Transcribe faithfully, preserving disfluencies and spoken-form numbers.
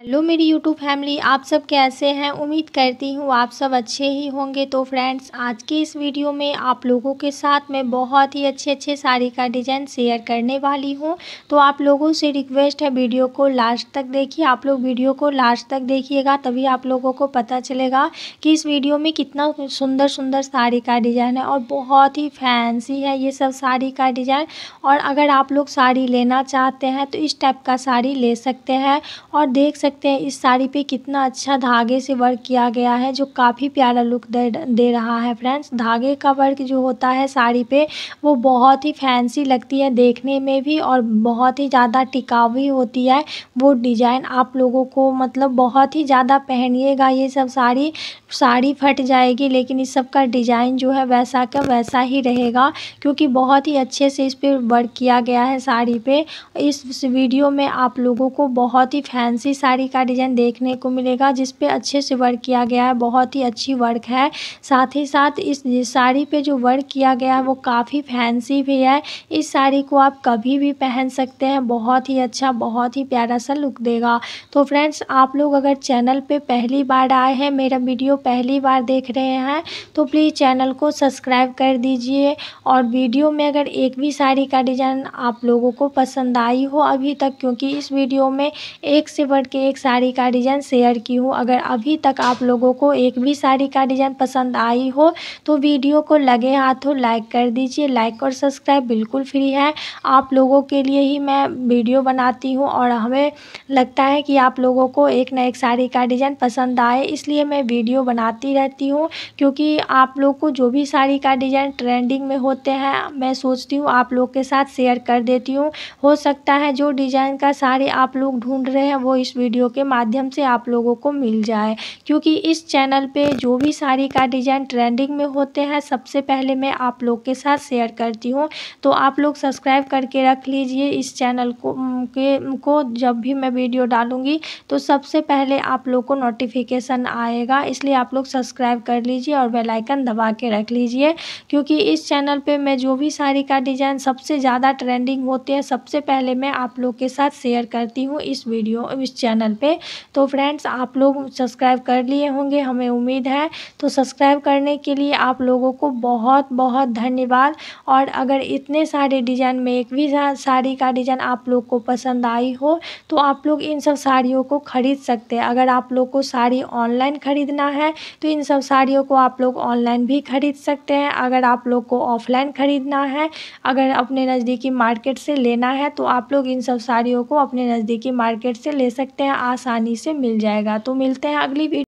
Hello मेरी YouTube family, आप सब कैसे हैं। उम्मीद करती हूँ आप सब अच्छे ही होंगे। तो फ्रेंड्स, आज की इस वीडियो में आप लोगों के साथ मैं बहुत ही अच्छे अच्छे साड़ी का डिज़ाइन शेयर करने वाली हूँ। तो आप लोगों से रिक्वेस्ट है, वीडियो को लास्ट तक देखिए। आप लोग वीडियो को लास्ट तक देखिएगा, तभी आप लोगों को पता चलेगा कि इस वीडियो में कितना सुंदर सुंदर साड़ी का डिज़ाइन है और बहुत ही फैंसी है ये सब साड़ी का डिज़ाइन। और अगर आप लोग साड़ी लेना चाहते हैं तो इस टाइप का साड़ी ले सकते हैं। और देख सकते हैं इस साड़ी पे कितना अच्छा धागे से वर्क किया गया है, जो काफ़ी प्यारा लुक दे दे रहा है। फ्रेंड्स, धागे का वर्क जो होता है साड़ी पे, वो बहुत ही फैंसी लगती है देखने में भी और बहुत ही ज़्यादा टिकाऊ भी होती है वो डिज़ाइन। आप लोगों को मतलब बहुत ही ज़्यादा पहनिएगा ये सब साड़ी साड़ी फट जाएगी, लेकिन इस सब का डिज़ाइन जो है वैसा का वैसा ही रहेगा, क्योंकि बहुत ही अच्छे से इस पर वर्क किया गया है साड़ी पे। इस वीडियो में आप लोगों को बहुत ही फैंसी साड़ी का डिज़ाइन देखने को मिलेगा, जिस पे अच्छे से वर्क किया गया है, बहुत ही अच्छी वर्क है। साथ ही साथ इस साड़ी पे जो वर्क किया गया है वो काफ़ी फैंसी भी है। इस साड़ी को आप कभी भी पहन सकते हैं, बहुत ही अच्छा बहुत ही प्यारा सा लुक देगा। तो फ्रेंड्स, आप लोग अगर चैनल पे पहली बार आए हैं, मेरा वीडियो पहली बार देख रहे हैं, तो प्लीज़ चैनल को सब्सक्राइब कर दीजिए। और वीडियो में अगर एक भी साड़ी का डिज़ाइन आप लोगों को पसंद आई हो अभी तक, क्योंकि इस वीडियो में एक से बढ़ के एक साड़ी का डिज़ाइन शेयर की हूँ, अगर अभी तक आप लोगों को एक भी साड़ी का डिज़ाइन पसंद आई हो तो वीडियो को लगे हाथों लाइक कर दीजिए। लाइक और सब्सक्राइब बिल्कुल फ्री है, आप लोगों के लिए ही मैं वीडियो बनाती हूँ और हमें लगता है कि आप लोगों को एक ना एक साड़ी का डिज़ाइन पसंद आए, इसलिए मैं वीडियो बनाती रहती हूँ। क्योंकि आप लोग को जो भी साड़ी का डिज़ाइन ट्रेंडिंग में होते हैं, मैं सोचती हूँ आप लोग के साथ शेयर कर देती हूँ। हो सकता है जो डिज़ाइन का साड़ी आप लोग ढूंढ रहे हैं वो इस वीडियो के माध्यम से आप लोगों को मिल जाए, क्योंकि इस चैनल पे जो भी साड़ी का डिज़ाइन ट्रेंडिंग में होते हैं सबसे पहले मैं आप लोग के साथ शेयर करती हूँ। तो आप लोग सब्सक्राइब करके रख लीजिए इस चैनल को के को जब भी मैं वीडियो डालूँगी तो सबसे पहले आप लोग को नोटिफिकेशन आएगा, इसलिए आप लोग सब्सक्राइब कर लीजिए और बेल आइकन दबा के रख लीजिए। क्योंकि इस चैनल पे मैं जो भी साड़ी का डिज़ाइन सबसे ज़्यादा ट्रेंडिंग होते हैं सबसे पहले मैं आप लोग के साथ शेयर करती हूँ इस वीडियो इस चैनल पे। तो फ्रेंड्स, आप लोग सब्सक्राइब कर लिए होंगे, हमें उम्मीद है। तो सब्सक्राइब करने के लिए आप लोगों को बहुत बहुत धन्यवाद। और अगर इतने सारे डिज़ाइन में एक भी साड़ी का डिज़ाइन आप लोग को पसंद आई हो तो आप लोग इन सब साड़ियों को ख़रीद सकते हैं। अगर आप लोग को साड़ी ऑनलाइन ख़रीदना है तो इन सब साड़ियों को आप लोग ऑनलाइन भी ख़रीद सकते हैं। अगर आप लोग को ऑफलाइन ख़रीदना है, अगर अपने नज़दीकी मार्केट से लेना है, तो आप लोग इन सब साड़ियों को अपने नज़दीकी मार्केट से ले सकते हैं, आसानी से मिल जाएगा। तो मिलते हैं अगली वीडियो